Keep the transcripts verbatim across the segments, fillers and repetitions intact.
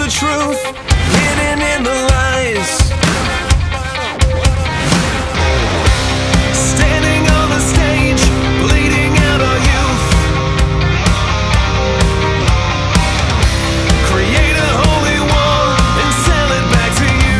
the truth hidden in the lies. Standing on the stage, bleeding out our youth. Create a holy war and sell it back to you.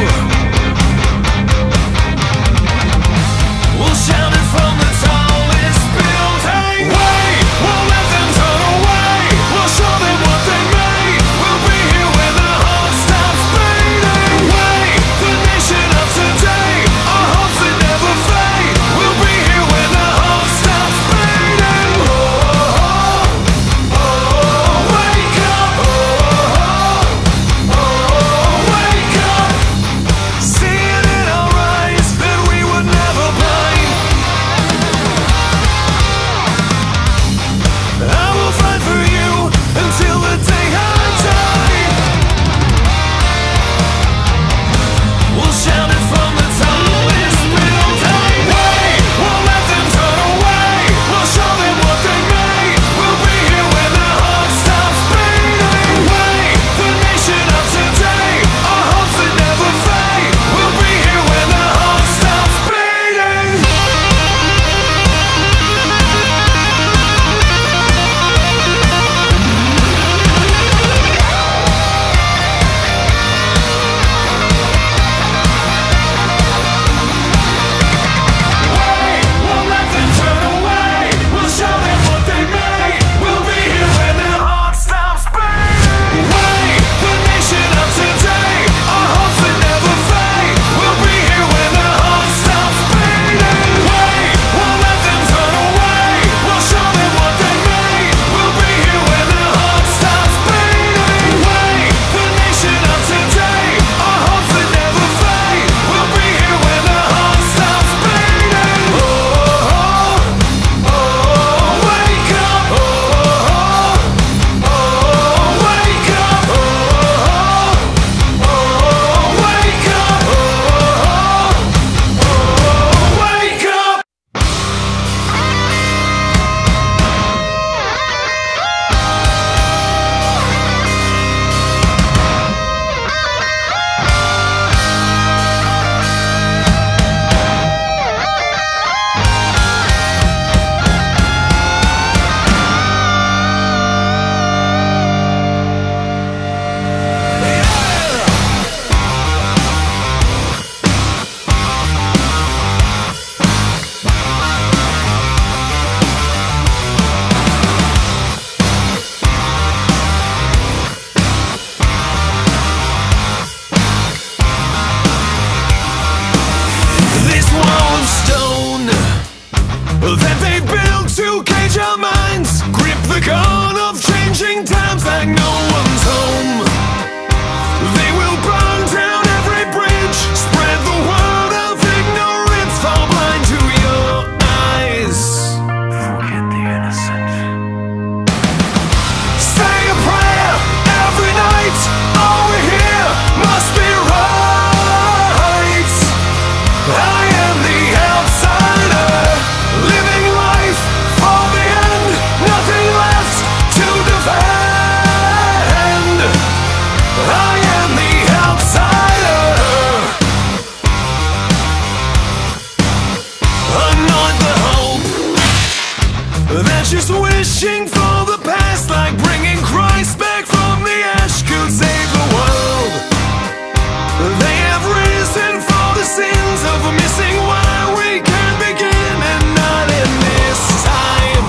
We'll shout it from the tallest building. Wait, won't let them turn away. We'll show them what they made. We'll be here when the heart stops beating. Wait, the nation of today, our hopes that never fade. We'll be here when the heart stops beating. Oh, oh, oh, wake up. Oh, oh, wake up. Seeing in our eyes that we would never blind. I will fight for you until the day I die. We'll shout it from the tallest building. Wait, won't let them turn away. We'll show them what they made. We'll be here when the heart stops beating. Wait, the nation of today, our hopes that never fade. We'll be here when the heart stops beating. Wait, won't let them turn away. We'll show them what they made. We'll be here when their heart stops beating. Wait, the nation of today, our hopes that never fade. We'll be here when their heart stops beating. Wait, won't let them turn away. We'll show them what they made. We'll be here when their heart stops beating. Wait, the nation of today, our hopes that never fade. We'll be here when their heart stops beating. Oh, oh, oh, wake up. Oh, oh, oh, wake up. Oh, oh, wake up. Oh, oh, wake up. This wall of stone that they built to cage our minds, grip the gun of changing times like no one's home. They will burn down every bridge, spread the word of ignorance, fall blind to your eyes. Forget the innocent. Say a prayer every night. All we hear must be right. I am the outsider, living life for the end, nothing left to defend. I am the outsider. Anoint the hope that's just wishing for the past, like bringing Christ back from the ash could save the world. They have risen for the sins of missing why we can begin and not in this time.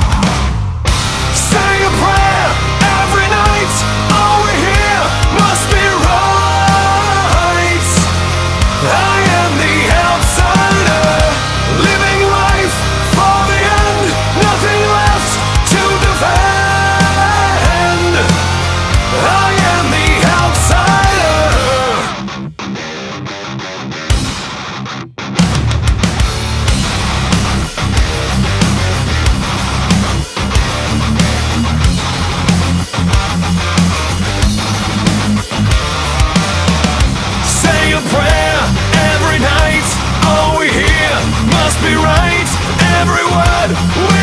Say a prayer every night. All we hear must be right. I am the outsider, living life for the end, nothing left to defend. I am the outsider. Say a prayer every night. All we hear must be right. Every word we